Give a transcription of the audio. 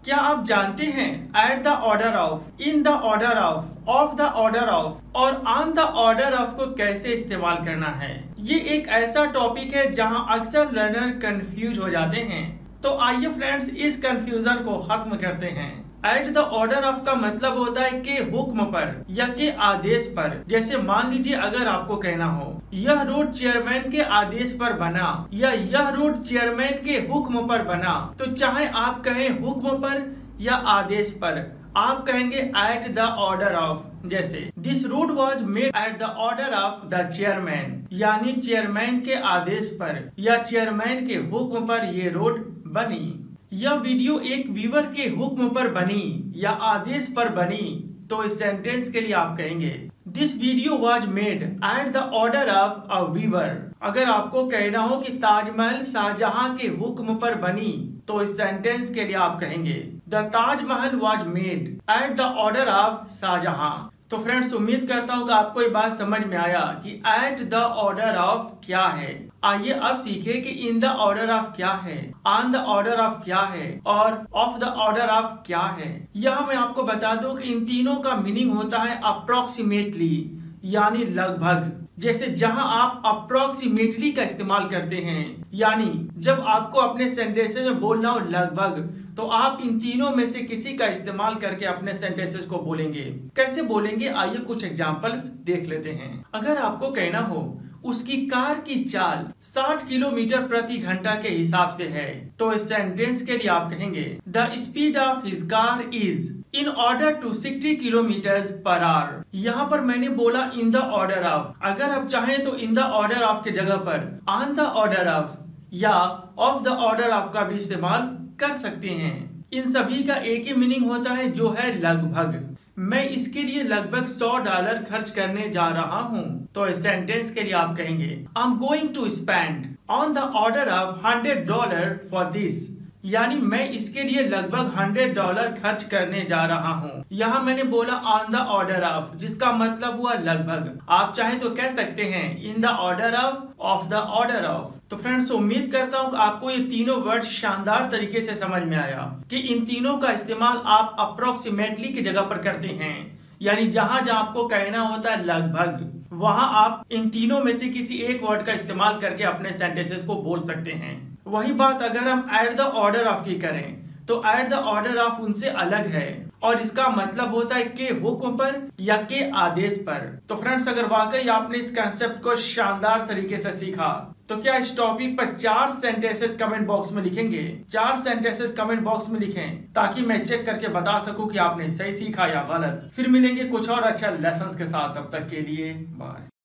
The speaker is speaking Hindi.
क्या आप जानते हैं at the order of, in the order of the order of और ऑन द ऑर्डर ऑफ को कैसे इस्तेमाल करना है। ये एक ऐसा टॉपिक है जहां अक्सर लर्नर कंफ्यूज हो जाते हैं। तो आइए फ्रेंड्स इस कंफ्यूजन को खत्म करते हैं। एट द ऑर्डर ऑफ का मतलब होता है के हुक्म पर या के आदेश पर। जैसे मान लीजिए अगर आपको कहना हो यह रोड चेयरमैन के आदेश पर बना या यह रोड चेयरमैन के हुक्म पर बना, तो चाहे आप कहें हुक्म पर या आदेश पर, आप कहेंगे एट द ऑर्डर ऑफ। जैसे this road was made at the order of the chairman, यानी चेयरमैन के आदेश पर या चेयरमैन के हुक्म पर ये रोड बनी। यह वीडियो एक व्यूअर के हुक्म पर बनी या आदेश पर बनी, तो इस सेंटेंस के लिए आप कहेंगे this video was made at the order of a viewer. अगर आपको कहना हो कि ताजमहल शाहजहां के हुक्म पर बनी, तो इस सेंटेंस के लिए आप कहेंगे the Taj Mahal was made at the order of Shah Jahan. तो फ्रेंड्स उम्मीद करता हूँ कि आपको ये बात समझ में आया कि एट द ऑर्डर ऑफ क्या है। आइए अब सीखे कि इन द ऑर्डर ऑफ क्या है, ऑन द ऑर्डर ऑफ क्या है और ऑफ द ऑर्डर ऑफ क्या है। यह मैं आपको बता दूं कि इन तीनों का मीनिंग होता है अप्रोक्सीमेटली, यानी लगभग। जैसे जहां आप अप्रोक्सीमेटली का इस्तेमाल करते हैं, यानी जब आपको अपने सेंटेंसेस में बोलना हो लगभग, तो आप इन तीनों में से किसी का इस्तेमाल करके अपने सेंटेंसेस को बोलेंगे। कैसे बोलेंगे, आइए कुछ एग्जांपल्स देख लेते हैं। अगर आपको कहना हो उसकी कार की चाल 60 किलोमीटर प्रति घंटा के हिसाब से है, तो इस सेंटेंस के लिए आप कहेंगे the speed of his car is in order to 60 kilometre per hour. यहाँ पर मैंने बोला इन द ऑर्डर ऑफ। अगर आप चाहें तो इन द ऑर्डर ऑफ के जगह पर ऑन द ऑर्डर ऑफ या ऑफ द ऑर्डर ऑफ का भी इस्तेमाल कर सकते हैं। इन सभी का एक ही मीनिंग होता है जो है लगभग। मैं इसके लिए लगभग $100 खर्च करने जा रहा हूँ, तो इस सेंटेंस के लिए आप कहेंगे I am going to spend on the order of $100 for this, यानी मैं इसके लिए लगभग $100 खर्च करने जा रहा हूँ। यहाँ मैंने बोला ऑन द ऑर्डर ऑफ, जिसका मतलब हुआ लगभग। आप चाहे तो कह सकते हैं in the order of the order of. तो फ्रेंड्स उम्मीद करता हूँ कि आपको ये तीनों वर्ड शानदार तरीके से समझ में आया कि इन तीनों का इस्तेमाल आप अप्रोक्सीमेटली की जगह पर करते हैं, यानी जहां जहां आपको कहना होता है लगभग, वहां आप इन तीनों में से किसी एक वर्ड का इस्तेमाल करके अपने सेंटेंसेस को बोल सकते हैं। वही बात अगर हम एट द ऑर्डर ऑफ की करें, तो एट द ऑर्डर ऑफ उनसे अलग है और इसका मतलब होता है के हुक्म पर या के आदेश पर। तो फ्रेंड्स अगर वाकई आपने इस कंसेप्ट को शानदार तरीके से सीखा, तो क्या इस टॉपिक पर 4 सेंटेंसेस कमेंट बॉक्स में लिखेंगे? 4 सेंटेंसेस कमेंट बॉक्स में लिखें ताकि मैं चेक करके बता सकूं कि आपने सही सीखा या गलत। फिर मिलेंगे कुछ और अच्छा लेसन्स के साथ, तब तक के लिए बाय।